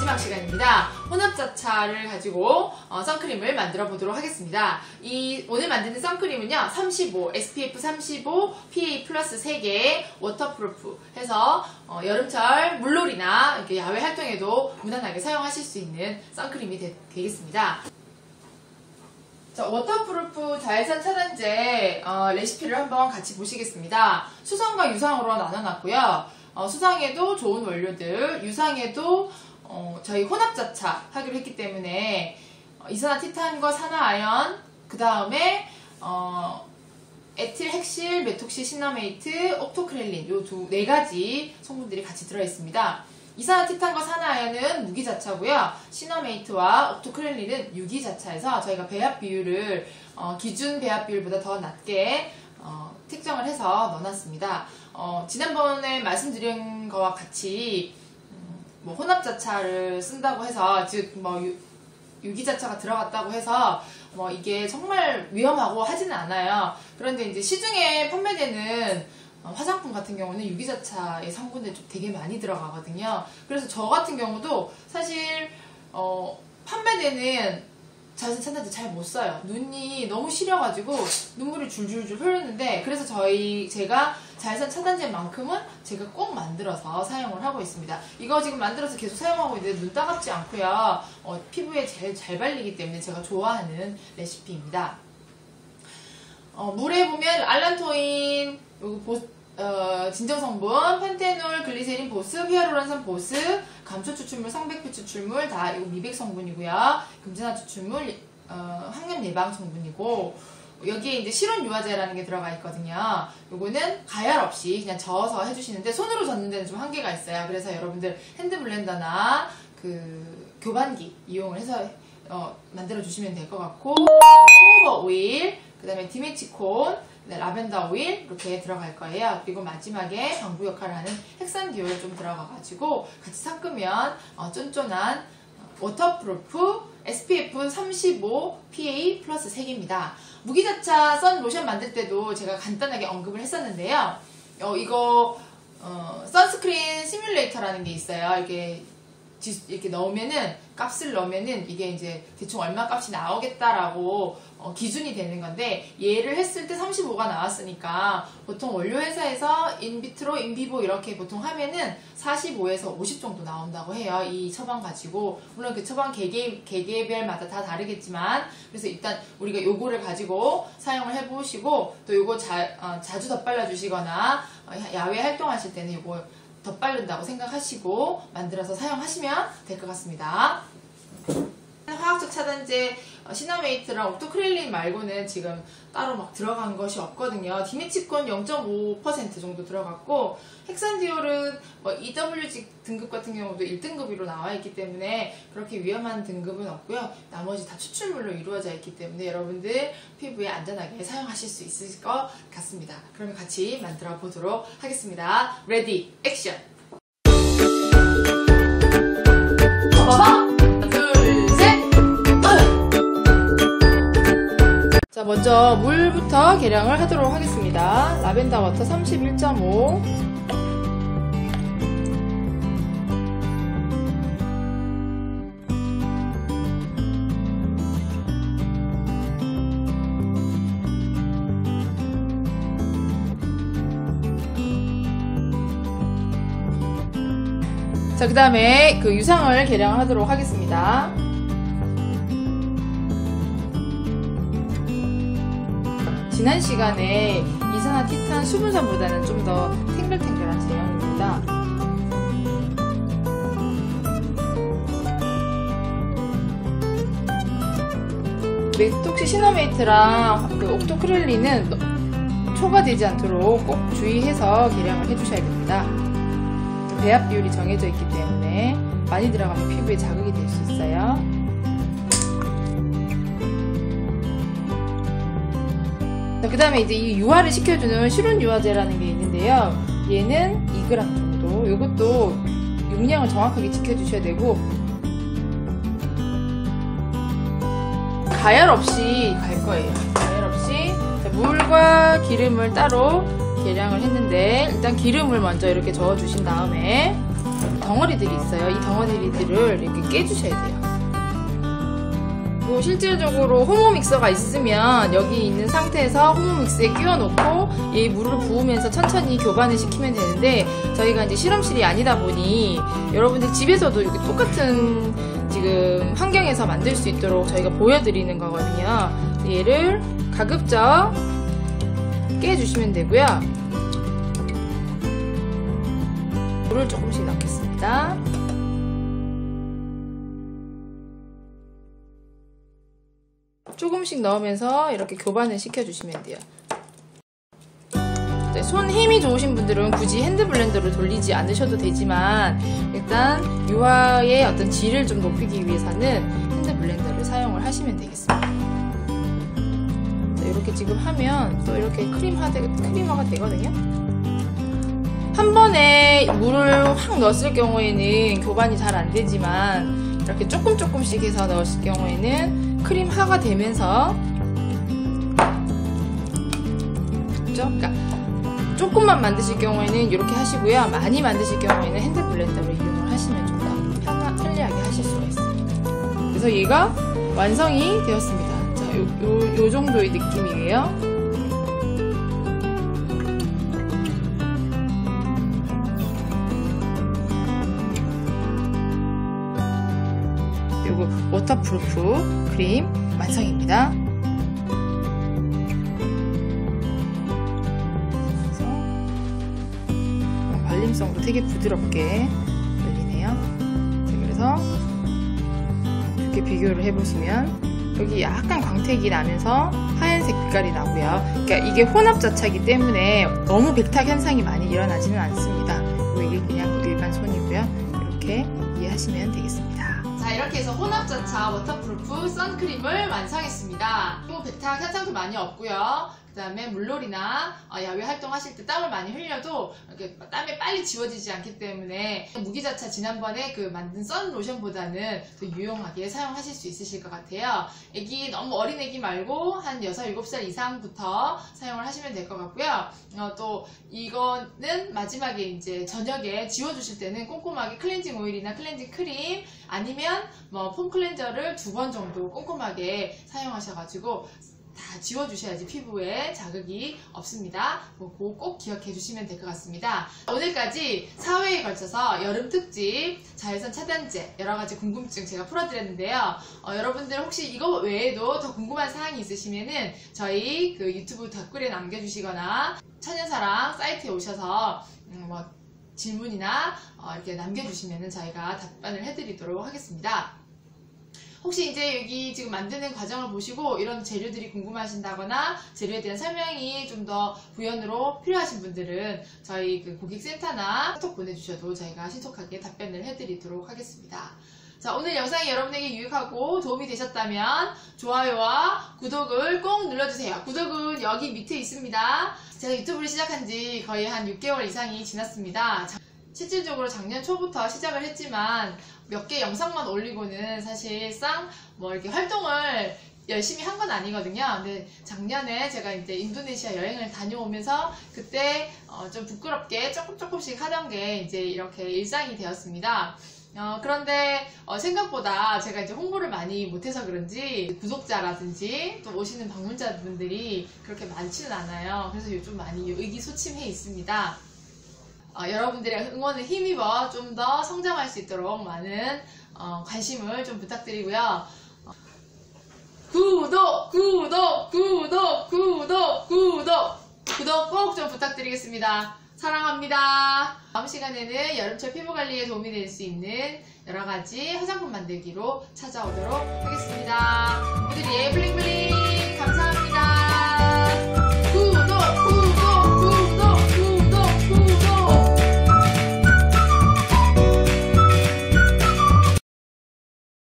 마지막 시간입니다. 혼합자차를 가지고 선크림을 만들어 보도록 하겠습니다. 오늘 만드는 선크림은요, 35, SPF 35, PA 플러스 3개, 워터프루프 해서 여름철 물놀이나 이렇게 야외 활동에도 무난하게 사용하실 수 있는 선크림이 되겠습니다. 자, 워터프루프 자외선 차단제 레시피를 한번 같이 보시겠습니다. 수성과 유성으로 나눠놨고요. 수성에도 좋은 원료들, 유성에도 저희 혼합자차 하기로 했기 때문에 이산화티탄과 산화아연, 그 다음에 에틸, 핵실, 메톡시, 시너메이트, 옥토크렐린 요 네 가지 성분들이 같이 들어있습니다. 이산화티탄과 산화아연은 무기자차고요. 시너메이트와 옥토크렐린은 유기자차에서 저희가 배합 비율을 기준 배합 비율보다 더 낮게 특정을 해서 넣어놨습니다. 지난번에 말씀드린 거와 같이 뭐 혼합자차를 쓴다고 해서, 즉 뭐 유기자차가 들어갔다고 해서 뭐 이게 정말 위험하고 하지는 않아요. 그런데 이제 시중에 판매되는 화장품 같은 경우는 유기자차의 성분들이 좀 되게 많이 들어가거든요. 그래서 저 같은 경우도 사실 판매되는 자외선 차단제 잘 못 써요. 눈이 너무 시려가지고 눈물이 줄줄줄 흐르는데, 그래서 제가 자외선 차단제만큼은 제가 꼭 만들어서 사용을 하고 있습니다. 이거 지금 만들어서 계속 사용하고 있는데 눈 따갑지 않고요. 피부에 제일 잘 발리기 때문에 제가 좋아하는 레시피입니다. 물에 보면 알란토인, 진정성분, 펜테놀, 글리세린, 보습, 히아루론산 보습, 감초 추출물, 성백피 추출물 다 이거 미백 성분이고요. 금진화 추출물, 항염 예방 성분이고, 여기에 이제 실온 유화제라는 게 들어가 있거든요. 요거는 가열 없이 그냥 저어서 해주시는데, 손으로 젓는 데는 좀 한계가 있어요. 그래서 여러분들 핸드블렌더나 교반기 이용을 해서 만들어 주시면 될 것 같고, 호호버 오일, 그 다음에 디메치콘, 라벤더 오일 이렇게 들어갈 거예요. 그리고 마지막에 방부 역할을 하는 헥산디올 좀 들어가가지고 같이 섞으면 쫀쫀한 워터프루프 SPF 35 PA 플러스 3개입니다. 무기자차 선 로션 만들 때도 제가 간단하게 언급을 했었는데요. 이거 선스크린 시뮬레이터라는 게 있어요. 이렇게 넣으면은, 값을 넣으면은 이게 이제 대충 얼마 값이 나오겠다라고 기준이 되는 건데, 얘를 했을 때 35가 나왔으니까 보통 원료회사에서 인비트로, 인비보 이렇게 보통 하면은 45에서 50 정도 나온다고 해요. 이 처방 가지고. 물론 그 처방 개개별마다 다 다르겠지만, 그래서 일단 우리가 요거를 가지고 사용을 해보시고, 또 요거 자주 덧발라 주시거나 야외 활동하실 때는 요거 덧바른다고 생각하시고 만들어서 사용하시면 될 것 같습니다. 화학적 차단제 시너메이트랑 옥토크렐린 말고는 지금 따로 막 들어간 것이 없거든요. 디메치콘 0.5% 정도 들어갔고, 헥산디올은 EWG 등급 같은 경우도 1등급으로 나와 있기 때문에 그렇게 위험한 등급은 없고요. 나머지 다 추출물로 이루어져 있기 때문에 여러분들 피부에 안전하게 사용하실 수 있을 것 같습니다. 그러면 같이 만들어 보도록 하겠습니다. 레디, 액션! 자, 먼저 물부터 계량을 하도록 하겠습니다. 라벤더 워터 31.5, 자, 그 다음에 유상을 계량을 하도록 하겠습니다. 지난 시간에 이산화티탄 수분산보다는 좀 더 탱글탱글한 제형입니다. 메톡시 시너메이트랑 옥토크렐린은 초과되지 않도록 꼭 주의해서 계량을 해주셔야 됩니다. 배합 비율이 정해져 있기 때문에 많이 들어가면 피부에 자극이 될 수 있어요. 그 다음에 이제 이 유화를 시켜주는 실온 유화제라는 게 있는데요. 얘는 2g 정도. 이것도 용량을 정확하게 지켜주셔야 되고, 가열 없이 갈 거예요. 가열 없이. 자, 물과 기름을 따로 계량을 했는데, 일단 기름을 먼저 이렇게 저어주신 다음에 덩어리들이 있어요. 이 덩어리들을 이렇게 깨주셔야 돼요. 실질적으로 호모 믹서가 있으면 여기 있는 상태에서 호모 믹스에 끼워 놓고 이 물을 부으면서 천천히 교반을 시키면 되는데, 저희가 이제 실험실이 아니다 보니 여러분들 집에서도 이렇게 똑같은 지금 환경에서 만들 수 있도록 저희가 보여드리는 거거든요. 얘를 가급적 깨주시면 되고요. 물을 조금씩 넣겠습니다. 조금씩 넣으면서 이렇게 교반을 시켜주시면 돼요. 손 힘이 좋으신 분들은 굳이 핸드블렌더를 돌리지 않으셔도 되지만, 일단 유화의 어떤 질을 좀 높이기 위해서는 핸드블렌더를 사용을 하시면 되겠습니다. 이렇게 지금 하면 또 이렇게 크림화가 되거든요. 한 번에 물을 확 넣었을 경우에는 교반이 잘 안 되지만, 이렇게 조금씩 해서 넣었을 경우에는 크림화가 되면서, 그렇죠? 그러니까 조금만 만드실 경우에는 이렇게 하시고요. 많이 만드실 경우에는 핸드블렌더로 이용을 하시면 좀 더 편리하게 하실 수가 있습니다. 그래서 얘가 완성이 되었습니다. 자, 요 정도의 느낌이에요. 요거 워터프루프 크림 완성입니다. 발림성도 되게 부드럽게 열리네요. 그래서 이렇게 비교를 해보시면 여기 약간 광택이 나면서 하얀 색깔이 나고요. 그러니까 이게 혼합자차이기 때문에 너무 백탁 현상이 많이 일어나지는 않습니다. 이게 그냥 일반 손이고요. 이렇게 이해하시면 되겠습니다. 자, 이렇게 해서 혼합자차 워터프루프 선크림을 완성했습니다. 또 백탁 현상도 많이 없고요. 그 다음에 물놀이나 야외 활동하실 때 땀을 많이 흘려도 이렇게 땀이 빨리 지워지지 않기 때문에 무기자차 지난번에 만든 선 로션보다는 더 유용하게 사용하실 수 있으실 것 같아요. 너무 어린 애기 말고 한 6, 7살 이상부터 사용을 하시면 될 것 같고요. 또 이거는 마지막에 이제 저녁에 지워주실 때는 꼼꼼하게 클렌징 오일이나 클렌징 크림 아니면 폼 클렌저를 2번 정도 꼼꼼하게 사용하셔가지고 다 지워주셔야지 피부에 자극이 없습니다. 그거 꼭 기억해 주시면 될 것 같습니다. 오늘까지 4회에 걸쳐서 여름 특집 자외선 차단제 여러가지 궁금증 제가 풀어드렸는데요. 여러분들 혹시 이거 외에도 더 궁금한 사항이 있으시면은 저희 유튜브 댓글에 남겨주시거나 천연사랑 사이트에 오셔서 질문이나 이렇게 남겨주시면은 저희가 답변을 해드리도록 하겠습니다. 혹시 이제 여기 지금 만드는 과정을 보시고 이런 재료들이 궁금하신다거나 재료에 대한 설명이 좀 더 부연으로 필요하신 분들은 저희 고객센터나 카톡 보내주셔도 저희가 신속하게 답변을 해드리도록 하겠습니다. 자, 오늘 영상이 여러분에게 유익하고 도움이 되셨다면 좋아요와 구독을 꼭 눌러주세요. 구독은 여기 밑에 있습니다. 제가 유튜브를 시작한 지 거의 한 6개월 이상이 지났습니다. 실질적으로 작년 초부터 시작을 했지만 몇 개 영상만 올리고는 사실상 이렇게 활동을 열심히 한 건 아니거든요. 근데 작년에 제가 이제 인도네시아 여행을 다녀오면서 그때 좀 부끄럽게 조금씩 하던 게 이제 이렇게 일상이 되었습니다. 그런데 생각보다 제가 이제 홍보를 많이 못해서 그런지 구독자라든지 또 오시는 방문자분들이 그렇게 많지는 않아요. 그래서 요즘 많이 의기소침해 있습니다. 여러분들의 응원을 힘입어 좀 더 성장할 수 있도록 많은 관심을 좀 부탁드리고요. 구독 꼭 좀 부탁드리겠습니다. 사랑합니다. 다음 시간에는 여름철 피부관리에 도움이 될 수 있는 여러가지 화장품 만들기로 찾아오도록 하겠습니다. 모두리 블링블링.